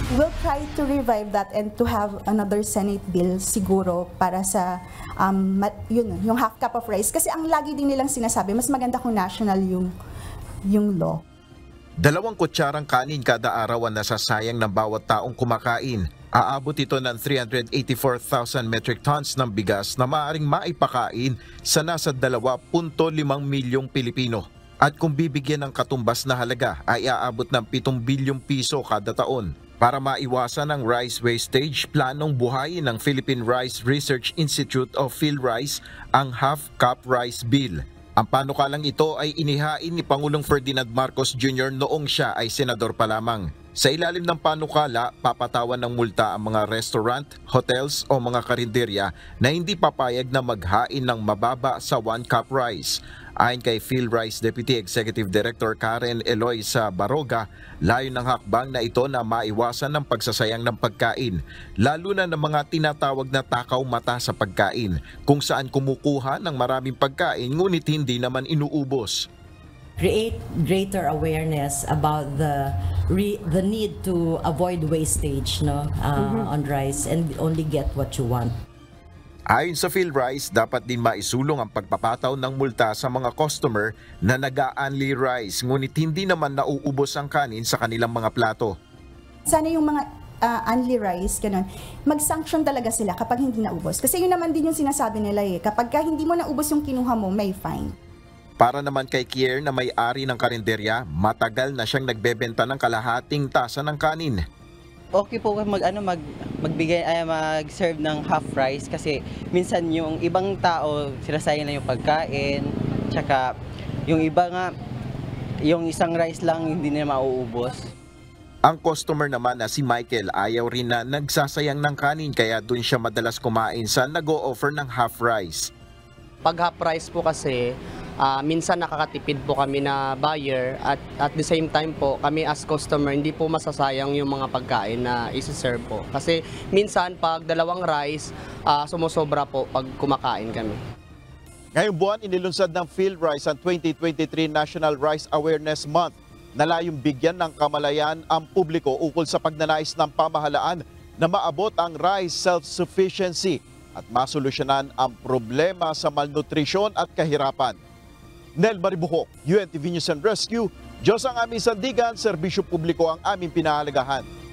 We'll try to revive that and to have another Senate bill siguro para sa yung half cup of rice. Kasi ang lagi din nilang sinasabi, mas maganda kung national yung law. 2 kutsarang kanin kada araw ang nasasayang ng bawat taong kumakain. Aabot ito ng 384,000 metric tons ng bigas na maaaring maipakain sa nasa 2.5 milyong Pilipino. At kung bibigyan ng katumbas na halaga ay aabot ng 7 bilyong piso kada taon. Para maiwasan ang rice wastage, planong buhayin ng Philippine Rice Research Institute of PhilRice ang Half Cup Rice Bill. Ang panukalang ito ay inihain ni Pangulong Ferdinand Marcos Jr. noong siya ay senador pa lamang. Sa ilalim ng panukala, papatawan ng multa ang mga restaurant, hotels o mga karinderya na hindi papayag na maghain ng mababa sa 1 cup rice. Ayon kay PhilRice Deputy Executive Director Karen Eloisa Baroga, layo ng hakbang na ito na maiwasan ng pagsasayang ng pagkain, lalo na ng mga tinatawag na takaw mata sa pagkain, kung saan kumukuha ng maraming pagkain ngunit hindi naman inuubos. Create greater awareness about the need to avoid wastage on rice and only get what you want. Ayon sa PhilRice, dapat din maisulong ang pagpapataw ng multa sa mga customer na nag-a-only rice ngunit hindi naman nauubos ang kanin sa kanilang mga plato. Sana yung mga only rice, ganun, mag-sanction talaga sila kapag hindi naubos. Kasi yun naman din yung sinasabi nila kapag hindi mo naubos yung kinuha mo, may fine. Para naman kay Kier na may-ari ng karinderya, matagal na siyang nagbebenta ng kalahating tasa ng kanin. Okay po mag-serve ng half rice kasi minsan yung ibang tao sinasayang lang yung pagkain, tsaka yung iba nga yung isang rice lang hindi na mauubos. Ang customer naman na si Michael ayaw rin na nagsasayang ng kanin kaya dun siya madalas kumain sa nag-o-offer ng half rice. Pag half rice po kasi, minsan nakakatipid po kami na buyer at the same time po kami as customer hindi po masasayang yung mga pagkain na isi-serve po. Kasi minsan pag 2 rice, sumusobra po pag kumakain kami. Ngayong buwan, inilunsad ng PhilRice ang 2023 National Rice Awareness Month na layong bigyan ng kamalayan ang publiko ukol sa pagnanais ng pamahalaan na maabot ang rice self-sufficiency at masolusyonan ang problema sa malnutrisyon at kahirapan. Nel Maribuhok, UNTV News and Rescue, Diyos ang aming sandigan, serbisyo publiko ang aming pinahalagahan.